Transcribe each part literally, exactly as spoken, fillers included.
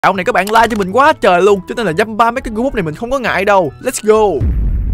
Dạo này các bạn like cho mình quá trời luôn, cho nên là dăm ba mấy cái group này mình không có ngại đâu. Let's go.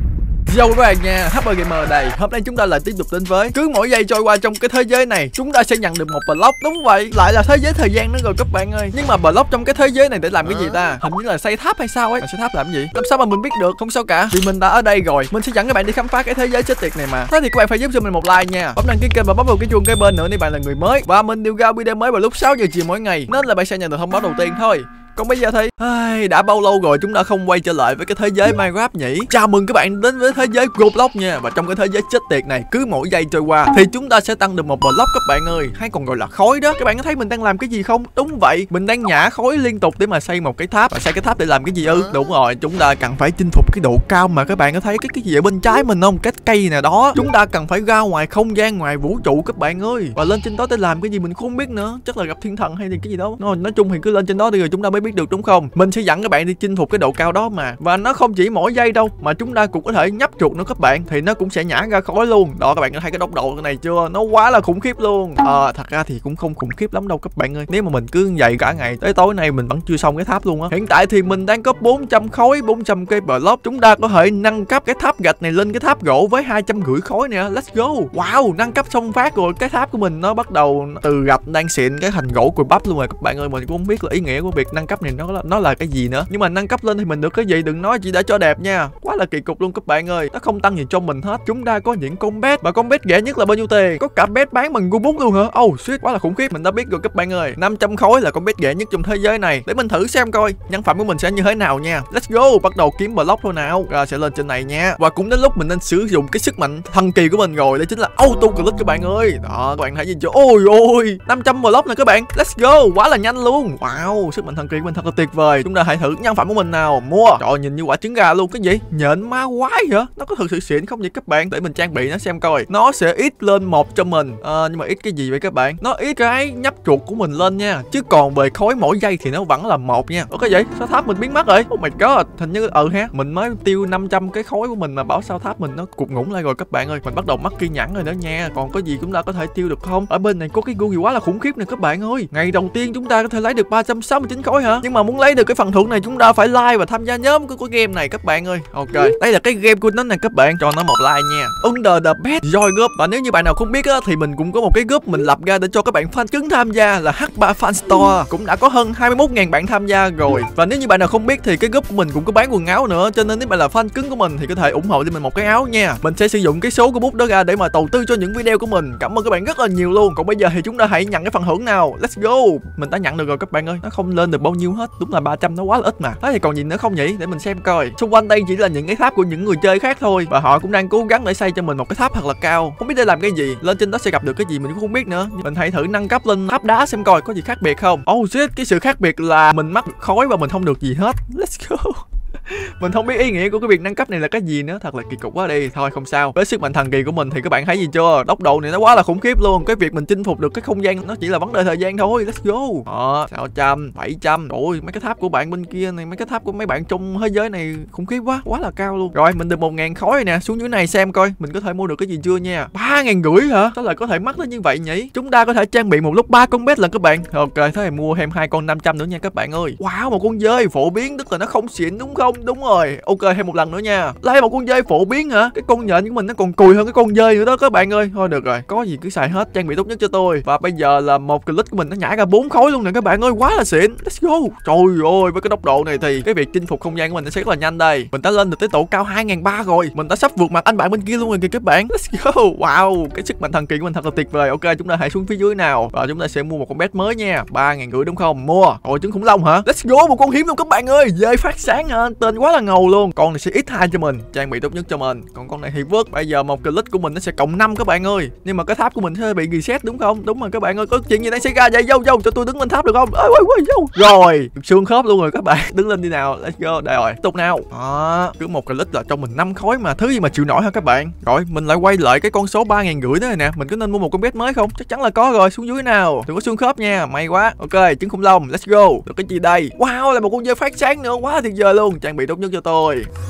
Yo các bạn nha, hát pê Gamer đây. Hôm nay chúng ta lại tiếp tục đến với cứ mỗi giây trôi qua trong cái thế giới này chúng ta sẽ nhận được một block. Đúng vậy, lại là thế giới thời gian nữa rồi các bạn ơi. Nhưng mà block trong cái thế giới này để làm cái gì ta? Hình như là xây tháp hay sao ấy. Xây tháp làm cái gì? Làm sao mà mình biết được? Không sao cả, vì mình đã ở đây rồi. Mình sẽ dẫn các bạn đi khám phá cái thế giới chết tiệt này mà. Thế thì các bạn phải giúp cho mình một like nha, bấm đăng ký kênh và bấm vào cái chuông kế bên nữa nếu bạn là người mới. Và mình đều ra video mới vào lúc sáu giờ chiều mỗi ngày, nên là bạn sẽ nhận được thông báo đầu tiên thôi. Còn bây giờ thì ai, đã bao lâu rồi chúng ta không quay trở lại với cái thế giới Minecraft nhỉ? Chào mừng các bạn đến với thế giới Roblox nha. Và trong cái thế giới chết tiệt này, cứ mỗi giây trôi qua thì chúng ta sẽ tăng được một block các bạn ơi, hay còn gọi là khối đó. Các bạn có thấy mình đang làm cái gì không? Đúng vậy, mình đang nhả khối liên tục để mà xây một cái tháp. Và xây cái tháp để làm cái gì ư? Đúng rồi, chúng ta cần phải chinh phục cái độ cao mà. Các bạn có thấy cái cái gì ở bên trái mình không? Cái cây nào đó. Chúng ta cần phải ra ngoài không gian, ngoài vũ trụ các bạn ơi. Và lên trên đó để làm cái gì mình không biết nữa. Chắc là gặp thiên thần hay thì cái gì đó. Nói, nói chung thì cứ lên trên đó đi rồi chúng ta mới biết được, đúng không? Mình sẽ dẫn các bạn đi chinh phục cái độ cao đó mà. Và nó không chỉ mỗi giây đâu, mà chúng ta cũng có thể nhấp chuột nữa các bạn, thì nó cũng sẽ nhả ra khói luôn. Đó, các bạn có thấy cái tốc độ cái này chưa? Nó quá là khủng khiếp luôn. Ờ à, thật ra thì cũng không khủng khiếp lắm đâu các bạn ơi. Nếu mà mình cứ dậy cả ngày tới tối nay mình vẫn chưa xong cái tháp luôn á. Hiện tại thì mình đang có bốn trăm khối, bốn trăm cây block. Chúng ta có thể nâng cấp cái tháp gạch này lên cái tháp gỗ với hai trăm rưỡi khối nè. Let's go. Wow, nâng cấp xong phát rồi. Cái tháp của mình nó bắt đầu từ gạch đang xịn cái thành gỗ cùi bắp luôn rồi các bạn ơi. Mình cũng không biết là ý nghĩa của việc nâng cấp này nó nó là cái gì nữa, nhưng mà nâng cấp lên thì mình được cái gì đừng nói chỉ để cho đẹp nha. Quá là kỳ cục luôn các bạn ơi, nó không tăng gì cho mình hết. Chúng ta có những con bet, và con bet rẻ nhất là bao nhiêu tiền? Có cả bet bán bằng Robux luôn hả? Oh shit, quá là khủng khiếp. Mình đã biết rồi các bạn ơi, năm trăm khối là con bet rẻ nhất trong thế giới này. Để mình thử xem coi nhân phẩm của mình sẽ như thế nào nha. Let's go, bắt đầu kiếm block thôi nào. Rồi sẽ lên trên này nha. Và cũng đến lúc mình nên sử dụng cái sức mạnh thần kỳ của mình rồi, đó chính là auto click các bạn ơi. Đó, các bạn thấy gì chưa? Ôi ôi, năm trăm block này các bạn. Let's go, quá là nhanh luôn. Wow, sức mạnh thần kỳ của mình thật là tuyệt vời. Chúng ta hãy thử nhân phẩm của mình nào. Mua. Trời ơi, nhìn như quả trứng gà luôn. Cái gì? Nhện ma quái hả? Nó có thực sự xịn không vậy các bạn? Để mình trang bị nó xem coi. Nó sẽ ít lên một cho mình. À, nhưng mà ít cái gì vậy các bạn? Nó ít cái nhấp chuột của mình lên nha. Chứ còn về khối mỗi giây thì nó vẫn là một nha. Ủa cái gì? Sao tháp mình biến mất rồi? Oh my god. Hình như ừ ha. Mình mới tiêu năm trăm cái khối của mình mà bảo sao tháp mình nó cụt ngủn lại rồi các bạn ơi. Mình bắt đầu mất kiên nhẫn rồi đó nha. Còn có gì chúng ta có thể tiêu được không? Ở bên này có cái gu gì quá là khủng khiếp nè các bạn ơi. Ngày đầu tiên chúng ta có thể lấy được ba trăm sáu mươi chín khối hả? Nhưng mà muốn lấy được cái phần thưởng này chúng ta phải like và tham gia nhóm của cái game này các bạn ơi. Ok, đây là cái game của nó này các bạn, cho nó một like nha. Under the bed join group. Và nếu như bạn nào không biết á, thì mình cũng có một cái group mình lập ra để cho các bạn fan cứng tham gia, là hát ba Fan Store. Cũng đã có hơn hai mươi mốt nghìn bạn tham gia rồi. Và nếu như bạn nào không biết thì cái group của mình cũng có bán quần áo nữa, cho nên nếu bạn là fan cứng của mình thì có thể ủng hộ cho mình một cái áo nha. Mình sẽ sử dụng cái số của bút đó ra để mà đầu tư cho những video của mình. Cảm ơn các bạn rất là nhiều luôn. Còn bây giờ thì chúng ta hãy nhận cái phần thưởng nào. Let's go. Mình đã nhận được rồi các bạn ơi. Nó không lên được bao nhiêu hết. Đúng là ba trăm nó quá là ít mà. Thế thì còn gì nữa không nhỉ? Để mình xem coi. Xung quanh đây chỉ là những cái tháp của những người chơi khác thôi, và họ cũng đang cố gắng để xây cho mình một cái tháp thật là cao. Không biết để làm cái gì, lên trên đó sẽ gặp được cái gì mình cũng không biết nữa. Mình hãy thử nâng cấp lên tháp đá xem coi có gì khác biệt không. Oh shit, cái sự khác biệt là mình mắc khói và mình không được gì hết. Let's go. Mình không biết ý nghĩa của cái việc nâng cấp này là cái gì nữa, thật là kỳ cục quá đi. Thôi không sao, với sức mạnh thần kỳ của mình thì các bạn thấy gì chưa? Tốc độ này nó quá là khủng khiếp luôn. Cái việc mình chinh phục được cái không gian nó chỉ là vấn đề thời gian thôi. Let's go. Đó, sáu trăm, bảy trăm. Ôi, mấy cái tháp của bạn bên kia này, mấy cái tháp của mấy bạn trong thế giới này khủng khiếp quá, quá là cao luôn. Rồi, mình được một ngàn khối rồi nè. Xuống dưới này xem coi mình có thể mua được cái gì chưa nha. ba ngàn rưỡi hả? Sao lại có thể mắc đến như vậy nhỉ? Chúng ta có thể trang bị một lúc ba con bet lần các bạn. Ok, thế thì mua thêm hai con năm trăm nữa nha các bạn ơi. Wow, một con dơi phổ biến, tức là nó không xịn đúng không? Đúng rồi. Ok, thêm một lần nữa nha. Lấy một con dơi phổ biến hả? Cái con nhện của mình nó còn cùi hơn cái con dơi nữa đó các bạn ơi. Thôi được rồi, có gì cứ xài hết, trang bị tốt nhất cho tôi. Và bây giờ là một click của mình nó nhảy ra bốn khối luôn nè các bạn ơi, quá là xịn. Let's go. Trời ơi, với cái tốc độ này thì cái việc chinh phục không gian của mình nó sẽ rất là nhanh đây. Mình đã lên được tới độ cao hai ngàn ba trăm rồi. Mình đã sắp vượt mặt anh bạn bên kia luôn rồi kìa các bạn. Let's go. Wow, cái sức mạnh thần kỳ của mình thật là tuyệt vời. Ok, chúng ta hãy xuống phía dưới nào. Và chúng ta sẽ mua một con bet mới nha. ba ngàn rưỡi đúng không? Mua. Ôi, trứng khủng long hả? Let's go, một con hiếm luôn các bạn ơi. Dơi phát sáng hả? Tên quá là ngầu luôn. Con này sẽ ít hai cho mình, trang bị tốt nhất cho mình. Còn con này thì vớt. Bây giờ một click của mình nó sẽ cộng năm các bạn ơi. Nhưng mà cái tháp của mình sẽ bị reset đúng không? Đúng rồi các bạn ơi, có chuyện gì đang xảy ra vậy? Vô vô cho tôi đứng lên tháp được không? Ôi, ôi, ôi, vô. Rồi, xương khớp luôn rồi các bạn. Đứng lên đi nào. Let's go. Đây rồi, tiếp tục nào. Đó, cứ một click là cho mình năm khối mà, thứ gì mà chịu nổi hả các bạn? Rồi, mình lại quay lại cái con số ba ngàn rưỡi đó này nè. Mình có nên mua một con bet mới không? Chắc chắn là có rồi. Xuống dưới nào. Đừng có xương khớp nha. May quá. Ok, trứng khủng long. Let's go. Được cái gì đây? Wow, là một con dơi phát sáng nữa. Quá tuyệt vời luôn. Trang bị tốt nhất cho tôi.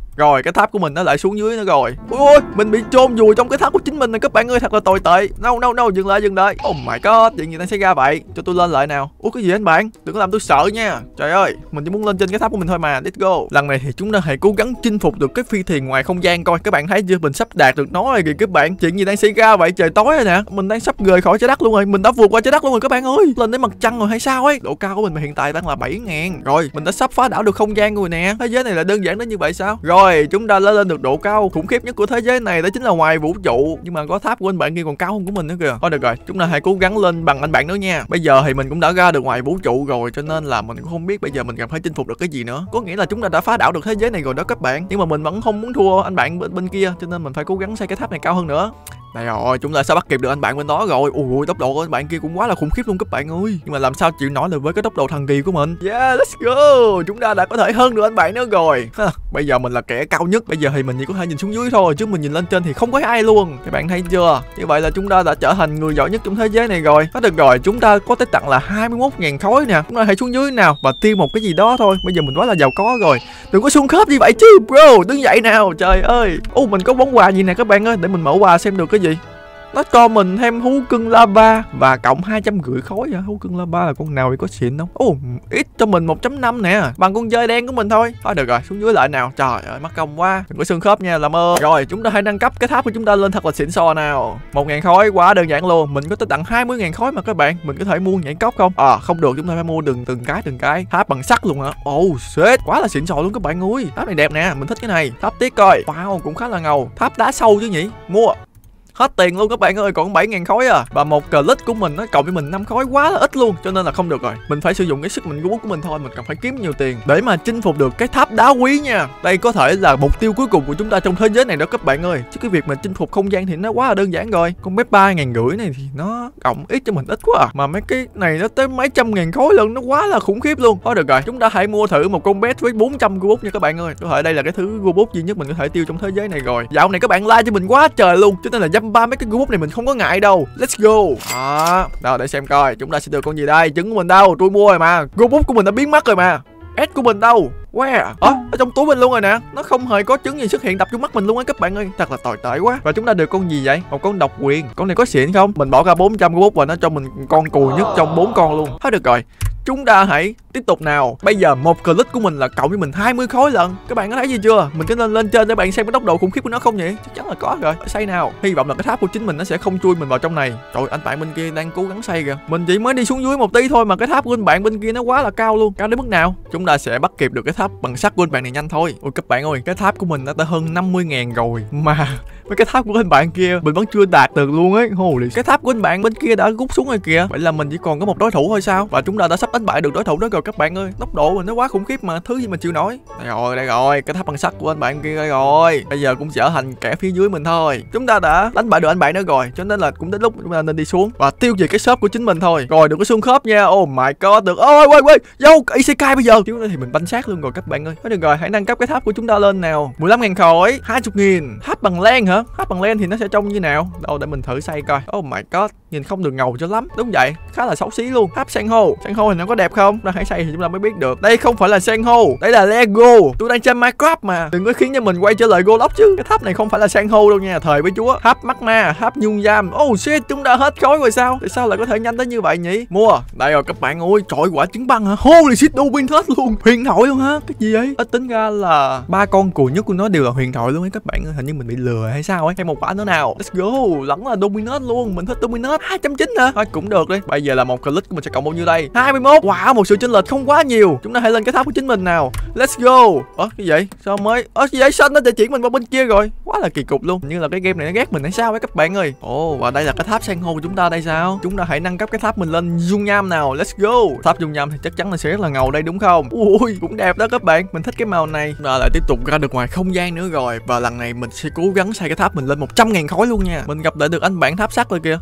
Rồi cái tháp của mình nó lại xuống dưới nữa rồi. Ôi mình bị chôn vùi trong cái tháp của chính mình này các bạn ơi, thật là tồi tệ. No no no, dừng lại dừng lại. Oh my god, chuyện gì đang xảy ra vậy? Cho tôi lên lại nào. Ủa cái gì anh bạn? Đừng có làm tôi sợ nha. Trời ơi, mình chỉ muốn lên trên cái tháp của mình thôi mà. Let's go. Lần này thì chúng ta hãy cố gắng chinh phục được cái phi thuyền ngoài không gian coi. Các bạn thấy chưa? Mình sắp đạt được nó rồi kìa các bạn. Chuyện gì đang xảy ra vậy? Trời tối rồi nè. Mình đang sắp rời khỏi trái đất luôn rồi. Mình đã vượt qua trái đất luôn rồi các bạn ơi. Lên đến mặt trăng rồi hay sao ấy? Độ cao của mình hiện tại đang là bảy ngàn. Rồi, mình đã sắp phá đảo được không gian rồi nè. Thế giới này là đơn giản đến như vậy sao? Rồi, chúng ta đã lên được độ cao khủng khiếp nhất của thế giới này, đó chính là ngoài vũ trụ. Nhưng mà có tháp của anh bạn kia còn cao hơn của mình nữa kìa. Thôi được rồi, chúng ta hãy cố gắng lên bằng anh bạn nữa nha. Bây giờ thì mình cũng đã ra được ngoài vũ trụ rồi, cho nên là mình cũng không biết bây giờ mình cần phải chinh phục được cái gì nữa. Có nghĩa là chúng ta đã phá đảo được thế giới này rồi đó các bạn. Nhưng mà mình vẫn không muốn thua anh bạn bên, bên kia, cho nên mình phải cố gắng xây cái tháp này cao hơn nữa. Đây rồi, chúng ta sẽ bắt kịp được anh bạn bên đó rồi. Ui, tốc độ của anh bạn kia cũng quá là khủng khiếp luôn các bạn ơi. Nhưng mà làm sao chịu nổi được với cái tốc độ thần kỳ của mình. Yeah, let's go. Chúng ta đã có thể hơn được anh bạn nữa rồi. Ha, bây giờ mình là kẻ cao nhất. Bây giờ thì mình chỉ có thể nhìn xuống dưới thôi, chứ mình nhìn lên trên thì không có ai luôn. Các bạn thấy chưa? Như vậy là chúng ta đã trở thành người giỏi nhất trong thế giới này rồi. Hết được rồi, chúng ta có tới tặng là hai mươi mốt ngàn khối nè. Chúng ta hãy xuống dưới nào và tiêu một cái gì đó thôi. Bây giờ mình quá là giàu có rồi. Đừng có xung khớp như vậy chứ bro. Đứng dậy nào. Trời ơi. Ô, mình có món quà gì nè các bạn ơi. Để mình mở quà xem được cái gì. Nó cho mình thêm hú cưng lava và cộng hai trăm rưỡi khối vậy. Hú cưng lava là con nào vậy, có xịn không? Ồ, ít cho mình một chấm năm nè, bằng con dơi đen của mình thôi. Thôi được rồi, xuống dưới lại nào. Trời ơi, mắc công quá. Đừng có xương khớp nha, làm ơn. Rồi, chúng ta hãy nâng cấp cái tháp của chúng ta lên thật là xịn sò nào. Một ngàn khối quá đơn giản luôn. Mình có tới tặng hai mươi ngàn khối mà các bạn. Mình có thể mua nhảy cốc không? À, không được, chúng ta phải mua từng từng cái từng cái. Tháp bằng sắt luôn hả? Oh shit, quá là xịn sò luôn các bạn ơi. Tháp này đẹp nè, mình thích cái này. Tháp tiếc coi. Wow, cũng khá là ngầu. Tháp đá sâu chứ nhỉ? Mua. Hết tiền luôn các bạn ơi, còn bảy ngàn khối à. Và một click của mình nó cộng với mình năm khối quá là ít luôn, cho nên là không được rồi. Mình phải sử dụng cái sức mạnh của mình thôi. Mình cần phải kiếm nhiều tiền để mà chinh phục được cái tháp đá quý nha. Đây có thể là mục tiêu cuối cùng của chúng ta trong thế giới này đó các bạn ơi. Chứ cái việc mà chinh phục không gian thì nó quá là đơn giản rồi. Con bé ba ngàn rưỡi này thì nó cộng ít cho mình ít quá à. Mà mấy cái này nó tới mấy trăm ngàn khối lần, nó quá là khủng khiếp luôn. Thôi được rồi, chúng ta hãy mua thử một con bé với bốn trăm robux nha các bạn ơi. Có thể đây là cái thứ robux duy nhất mình có thể tiêu trong thế giới này rồi. Dạo này các bạn like cho mình quá trời luôn, cho nên là dăm ba mấy cái robux này mình không có ngại đâu. Let's go. Đó, đâu để xem coi chúng ta sẽ được con gì đây. Trứng của mình đâu, tôi mua rồi mà. Robux của mình đã biến mất rồi mà. S của mình đâu? Wow, à, ở trong túi mình luôn rồi nè. Nó không hề có trứng gì xuất hiện tập trung mắt mình luôn á các bạn ơi. Thật là tồi tệ quá. Và chúng ta được con gì vậy? Một con độc quyền. Con này có xịn không? Mình bỏ ra bốn trăm robux và nó cho mình con cùi nhất trong bốn con luôn. Thôi được rồi, chúng ta hãy tiếp tục nào. Bây giờ một click của mình là cộng với mình hai mươi khối lần. Các bạn có thấy gì chưa? Mình có nên lên trên để bạn xem cái tốc độ khủng khiếp của nó không nhỉ? Chắc chắn là có rồi. Xây nào. Hy vọng là cái tháp của chính mình nó sẽ không chui mình vào trong này. Trời, anh bạn bên kia đang cố gắng xây kìa. Mình chỉ mới đi xuống dưới một tí thôi mà cái tháp của anh bạn bên kia nó quá là cao luôn. Cao đến mức nào? Chúng ta sẽ bắt kịp được cái tháp bằng sắt của anh bạn này nhanh thôi. Ôi các bạn ơi, cái tháp của mình đã tới hơn năm mươi ngàn rồi mà mấy cái tháp của anh bạn kia mình vẫn chưa đạt được luôn ấy. Holy, cái tháp của anh bạn bên kia đã rút xuống rồi kìa. Vậy là mình chỉ còn có một đối thủ thôi sao? Và chúng ta đã sắp đánh bại được đối thủ đó rồi các bạn ơi. Tốc độ mình nó quá khủng khiếp mà, thứ gì mà chịu nổi. Đây rồi, đây rồi, cái tháp bằng sắt của anh bạn kia đây rồi. Bây giờ cũng trở thành kẻ phía dưới mình thôi. Chúng ta đã đánh bại được anh bạn đó rồi, cho nên là cũng đến lúc chúng ta nên đi xuống và tiêu diệt cái shop của chính mình thôi. Rồi đừng có xương khớp nha. Oh my god, được. Ôi quay quay, dâu isekai bây giờ. Chứ thì mình banh xác luôn rồi các bạn ơi. Thôi được rồi, hãy nâng cấp cái tháp của chúng ta lên nào. mười lăm ngàn khối, hai mươi nghìn. Tháp bằng len hả? Tháp bằng len thì nó sẽ trông như nào? Đâu để mình thử xây coi. Oh my god, nhìn không được ngầu cho lắm. Đúng vậy, khá là xấu xí luôn. Tháp san hô, san hô thì nó có đẹp không? Ra hãy xây thì chúng ta mới biết được. Đây không phải là san hô, đây là Lego. Tôi đang chơi Minecraft mà, đừng có khiến cho mình quay trở lại Roblox chứ. Cái tháp này không phải là san hô đâu nha, thời với chúa. Tháp magma, tháp nhung giam. Oh shit, chúng ta hết khối rồi sao? Tại sao lại có thể nhanh tới như vậy nhỉ? Mua. Đây rồi các bạn ơi, trời, quả trứng băng hả? Holy shit, Dobin hết luôn. Huyền thoại luôn hả? Cái gì ấy? Ít tính ra là ba con cùi nhất của nó đều là huyền thoại luôn ấy các bạn ơi. Hình như mình bị lừa hay sao ấy. Hay một quả nữa nào. Let's go. Lẫn là Dominate luôn. Mình thích Dominate. hai trăm chín hả? Thôi cũng được đi. Bây giờ là một click của mình sẽ cộng bao nhiêu đây? hai mươi mốt. Wow, một sự chênh lệch không quá nhiều. Chúng ta hãy lên cái tháp của chính mình nào. Let's go. Ơ cái gì? Sao mới? Ơ cái gì? Xanh nó để chuyển mình qua bên kia rồi. Quá là kỳ cục luôn. Như là cái game này nó ghét mình hay sao ấy các bạn ơi. Ồ, và đây là cái tháp san hô của chúng ta đây sao? Chúng ta hãy nâng cấp cái tháp mình lên dung nham nào. Let's go. Tháp dung nham thì chắc chắn là sẽ rất là ngầu đây đúng không? Ui, cũng đẹp đó các bạn. Mình thích cái màu này. Và lại tiếp tục ra được ngoài không gian nữa rồi. Và lần này mình sẽ cố gắng xây cái tháp mình lên một trăm ngàn khối luôn nha. Mình gặp lại được anh bạn tháp sắt rồi kìa. Oh shit,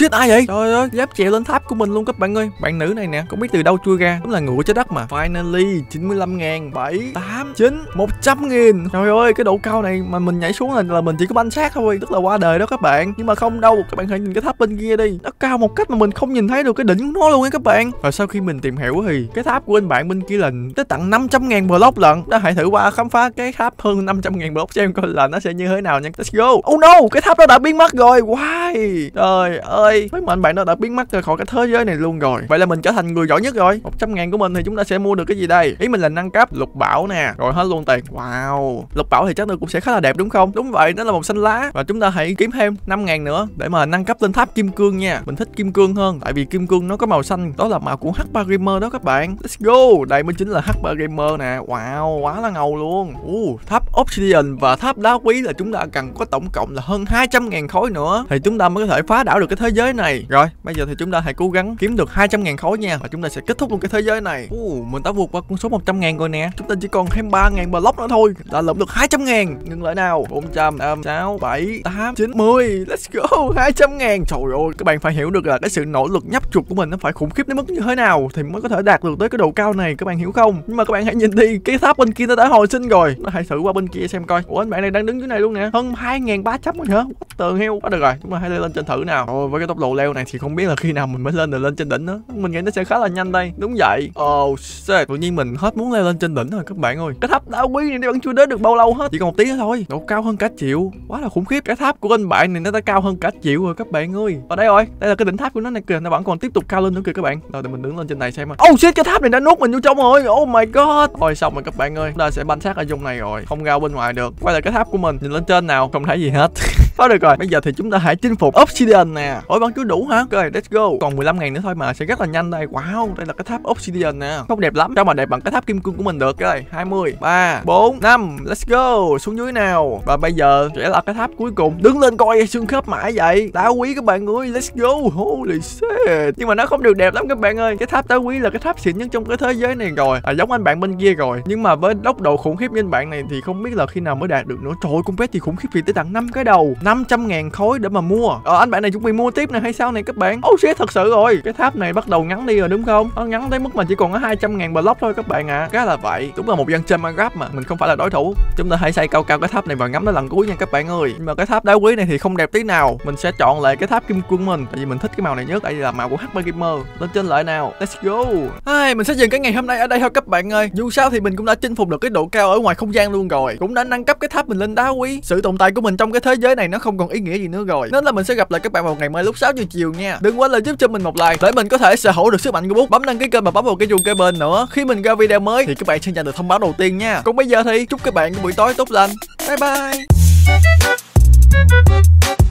chết ai vậy? Trời ơi, dám trèo lên tháp của mình luôn các bạn ơi. Bạn nữ này nè, không biết từ đâu chui ra, đúng là ngựa trái đất mà. Finally, chín mươi lăm ngàn, bảy, tám, chín, một trăm nghìn. Trời ơi, cái độ cao này mà mình nhảy xuống là, là mình chỉ có banh xác thôi, tức là qua đời đó các bạn. Nhưng mà không đâu, các bạn hãy nhìn cái tháp bên kia đi. Nó cao một cách mà mình không nhìn thấy được cái đỉnh của nó luôn á các bạn. Và sau khi mình tìm hiểu thì cái tháp của anh bạn bên kia là tới tận năm trăm ngàn block lận. Đã hãy thử qua khám phá cái tháp hơn năm trăm ngàn block xem coi là nó sẽ như thế nào nha. Let's go. Oh no, cái tháp đó đã biến mất rồi. Why? Trời ơi, mấy mà anh bạn nó đã biến mất ra khỏi cái thế giới này luôn rồi. Vậy là mình trở thành người giỏi nhất rồi. Một trăm ngàn của mình thì chúng ta sẽ mua được cái gì đây? Ý mình là nâng cấp lục bảo nè, rồi hết luôn tiền. Wow, lục bảo thì chắc nó cũng sẽ khá là đẹp đúng không? Đúng vậy, nó là một xanh lá. Và chúng ta hãy kiếm thêm năm ngàn nữa để mà nâng cấp lên tháp kim cương nha. Mình thích kim cương hơn, tại vì kim cương nó có màu xanh, đó là màu của hát ba Gamer đó các bạn. Let's go, đây mới chính là hát ba Gamer nè. Wow, quá là ngầu luôn. uh, Tháp Obsidian và tháp đá quý là chúng ta cần có tổng cộng là hơn hai trăm ngàn khối nữa thì chúng ta mới có thể phá đảo được cái thế giới này. Rồi bây giờ thì chúng ta hãy cố gắng kiếm được hai trăm ngàn khối nha, và chúng ta sẽ kết thúc luôn cái thế giới này. uh, Mình đã vượt qua con số một trăm ngàn rồi nè. Chúng ta chỉ còn thêm ba ngàn block nữa thôi là lượm được hai trăm ngàn. Ngừng lại nào. Bốn trăm, năm, sáu, bảy, tám, chín, mười. Let's go, hai trăm ngàn. Trời ơi, các bạn phải hiểu được là cái sự nỗ lực nhấp chuột của mình nó phải khủng khiếp đến mức như thế nào thì mới có thể đạt được tới cái độ cao này, các bạn hiểu không? Nhưng mà các bạn hãy nhìn đi, cái tháp bên kia nó đã hồi sinh rồi. Nó hãy thử qua bên kia xem coi. Ủa, anh bạn này đang đứng dưới này luôn nè. Hơn hai ngàn ba trăm rồi hả? Tờ heo. Quá được rồi, chúng ta hãy lên trên thử nào. Ôi, với cái tốc độ leo này thì không biết là khi nào mình mới lên được lên trên đỉnh nữa. Mình nghĩ nó sẽ khá là nhanh đây. Đúng vậy. Oh shit, tự nhiên mình hết muốn leo lên trên đỉnh rồi các bạn ơi. Cái tháp đá quý này vẫn chưa đến được bao lâu hết, chỉ còn một tí nữa thôi. Độ cao hơn cả triệu, quá là khủng khiếp. Cái tháp của anh bạn này nó đã cao hơn cả triệu rồi các bạn ơi. Ở đây rồi, đây là cái đỉnh tháp của nó này kìa, nó vẫn còn tiếp tục cao lên nữa kìa các bạn. Rồi để mình đứng lên trên này xem. Oh shit, cái tháp này đã nuốt mình vô trong rồi. Oh my god. Thôi xong rồi các bạn ơi, chúng ta sẽ banh xác ở trong này rồi, không ra bên ngoài được. Quay lại cái tháp của mình, nhìn lên trên nào, không thấy gì hết. Thôi được rồi, bây giờ thì chúng ta hãy chinh phục Obsidian nè. Ôi vẫn chưa đủ hả? Ok, let's go. Còn mười lăm ngàn nữa thôi mà sẽ rất là nhanh đây. Wow, đây là cái tháp Obsidian nè. Không đẹp lắm, sao mà đẹp bằng cái tháp kim cương của mình được. Rồi, hai mươi, ba, bốn, năm, let's go. Xuống dưới nào. Và bây giờ sẽ là cái tháp cuối cùng. Đứng lên coi xương khớp mãi vậy. Đá quý các bạn ơi, let's go. Holy shit. Nhưng mà nó không được đẹp lắm các bạn ơi. Cái tháp đá quý là cái tháp xịn nhất trong cái thế giới này rồi. À, giống anh bạn bên kia rồi. Nhưng mà với tốc độ khủng khiếp như anh bạn này thì không biết là khi nào mới đạt được nữa. Trời ơi, con pet thì khủng khiếp thì tới tận năm cái đầu. năm trăm ngàn khối để mà mua. Ờ, anh bạn này chuẩn bị mua tiếp này hay sao này các bạn? Oh shit, thật sự rồi. Cái tháp này bắt đầu ngắn đi rồi đúng không? Nó ngắn tới mức mà chỉ còn có hai trăm ngàn block thôi các bạn ạ. À. Cái là vậy. Đúng là một dân chơi Minecraft mà mình không phải là đối thủ. Chúng ta hãy xây cao cao cái tháp này và ngắm nó lần cuối nha các bạn ơi. Nhưng mà cái tháp đá quý này thì không đẹp tí nào. Mình sẽ chọn lại cái tháp kim cương mình, tại vì mình thích cái màu này nhất. Đây là màu của hát ba Gamer. Lên trên lại nào. Let's go. Ai, mình sẽ dừng cái ngày hôm nay ở đây thôi các bạn ơi. Dù sao thì mình cũng đã chinh phục được cái độ cao ở ngoài không gian luôn rồi. Cũng đã nâng cấp cái tháp mình lên đá quý. Sự tồn tại của mình trong cái thế giới này nó không còn ý nghĩa gì nữa rồi. Nên là mình sẽ gặp lại các bạn vào ngày mai lúc sáu giờ chiều nha. Đừng quên là giúp cho mình một like để mình có thể sở hữu được sức mạnh của bút. Bấm đăng ký kênh và bấm vào cái chuông kế bên nữa. Khi mình ra video mới thì các bạn sẽ nhận được thông báo đầu tiên nha. Còn bây giờ thì chúc các bạn một buổi tối tốt lành. Bye bye.